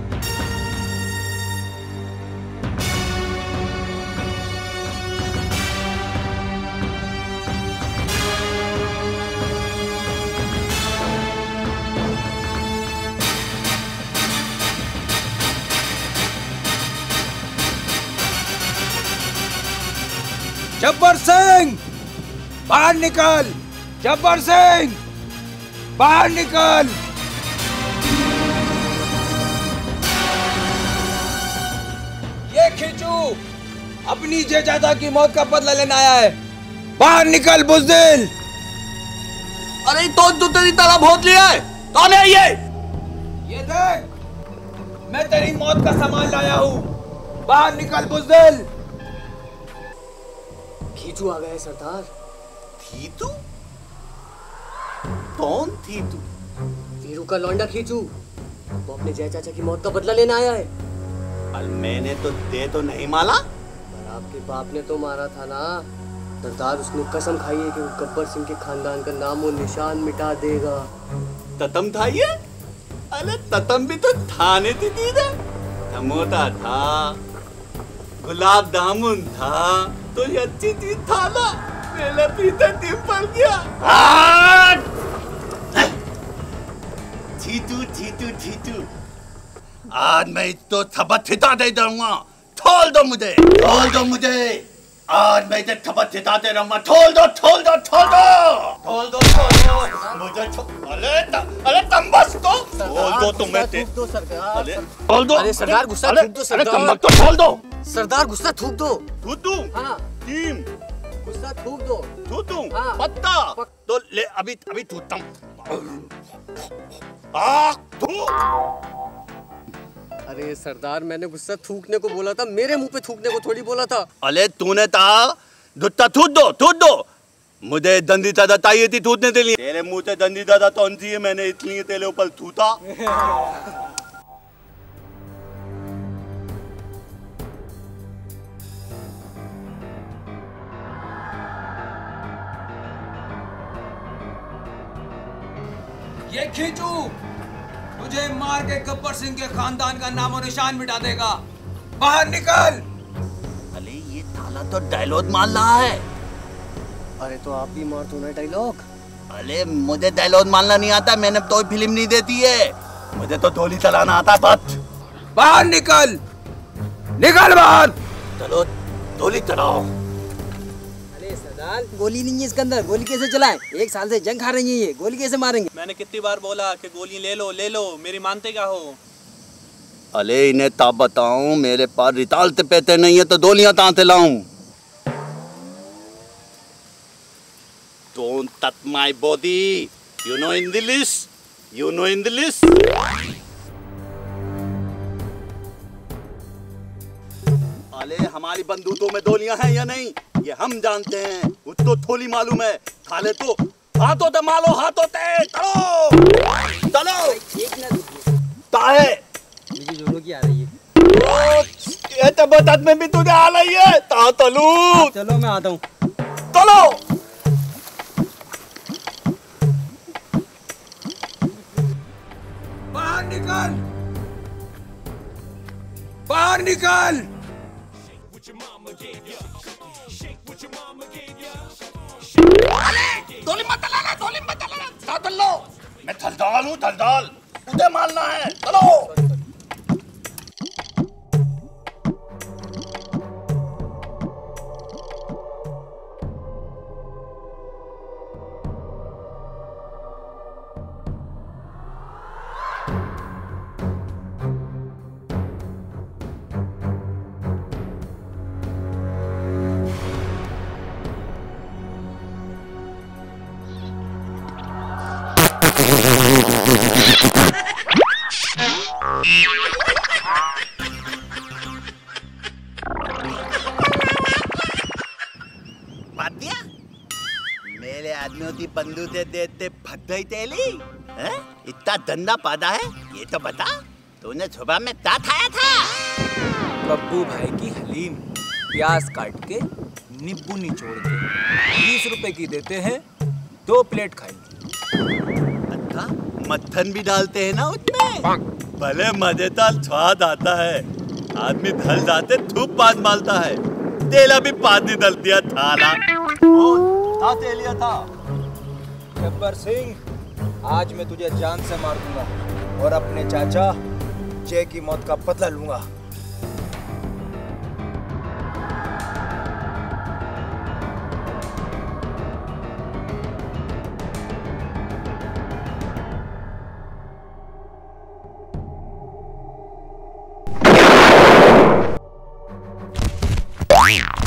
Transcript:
जब्बर सिंह बाहर निकल। जब्बर सिंह बाहर निकल। ये खींचू अपनी जेजादा की मौत का बदला लेने आया है। बाहर निकल बुज़दिल। अरे तो तेरी ताला भोंक लिया है। कौन है ये देख, मैं तेरी मौत का सामान लाया हूँ। बाहर निकल बुज़दिल। खींचू आ गए सरदार। थी तू? कौन थी तू? वीरू का लौंडा खींचू। वो अपने जय चाचा की मौत का बदला लेने आया है। अल मैंने तो दे तो नहीं माला। पर आपके बाप ने तो मारा था ना सरदार। उसने कसम खाई है कि वो गब्बर सिंह के खानदान का नाम और निशान मिटा देगा। ततम था ये? अरे ततम भी तो थाने थी दीदा। धमोटा था, गुलाब दामुन था, तो ये अच्छी चीज था ना। मेरे पीछे टीम पड़ गया। चीतू चीतू चीतू, आज मैं इसको थपथ छिता दे दूंगा। छोड़ दो मुझे, छोड़ दो मुझे। आज मैं इसे थपथ छिताते रहूंगा। छोड़ दो छोड़ दो छोड़ दो छोड़ दो छोड़ दो मुझे। अरे तुम बस तो छोड़ दो। तुम्हें दो सरदार। अरे छोड़ दो। अरे सरदार गुस्सा थूक दो सरदार। तुम तो छोड़ दो सरदार। गुस्सा थूक दो। थूक दूं? हाँ टीम गुस्सा थूक दो। थूक दूं? हाँ। पत्ता तो ले। अभी थूकता हूँ। अरे सरदार मैंने गुस्सा थूकने को बोला था। मेरे मुंह पे थूकने को थोड़ी बोला था। अरे तूने था दुत्ता थूक दो थूक दो। मुझे दंडी दादा चाहिए थी थूकने के लिए। तेरे मुंह से दंडी दादा तो है, मैंने इसलिए तेरे ऊपर थूता। ये खींचू तुझे मार के गब्बर सिंह के खानदान का नामो निशान मिटा देगा। बाहर निकल। अरे ये ताला तो डायलॉग मार रहा है। अरे तो आप भी मार दो ना डायलॉग। अरे मुझे डायलॉग मारना नहीं आता। मैंने तो फिल्म नहीं देती है। मुझे तो गोली चलाना आता है बस। बाहर निकल। निकल बाहर। चलो गोली चलाओ। गोली नहीं है इसके अंदर। गोली कैसे चलाएं? 1 साल से जंग खा रही है ये। गोली कैसे मारेंगे? मैंने कितनी बार बोला कि गोली ले लो। मेरी मानते क्या हो? अरे इन्हें तब बताऊं, मेरे पास रितालते पैते नहीं है तो गोलियां कहां से लाऊं? Don't touch my body. You know English? You know English? अरे हमारी बंदूकों में गोलियां हैं या नहीं ये हम जानते हैं। उसको थोड़ी मालूम है। थाले तो हाथों से मारो। हाथों से चलो चलो। ताहे मुझे दोनों की आ रही है। ये तो बतात में भी तुझे आ रही है। ता तलू। चलो मैं आता हूँ। चलो। बाहर निकल। बाहर निकल। गोली मत चलाना, गोली मत चलाना। चल लो। मैं थलदाल हूँ थलदाल। उधे मारना है। चलो। मेरे आदमियों की बंदूकें देते फद्दई तेली हैं? इतना धंधा पादा है ये तो बता। तूने सुबह में क्या खाया था? बब्बू भाई की हलीम प्याज काट के नींबू निचोड़ के 20 रुपए की देते हैं। 2 प्लेट खाएंगे। अच्छा मत्थन भी डालते हैं ना उसमें? भले मजेदार स्वाद आता है, आदमी ढल जाते धूप पान मालता है, तेला भी पानी डल दिया थाला। था तेलिया था। गब्बर सिंह, आज मैं तुझे जान से मार दूंगा और अपने चाचा जय की मौत का बदला लूंगा। Wow.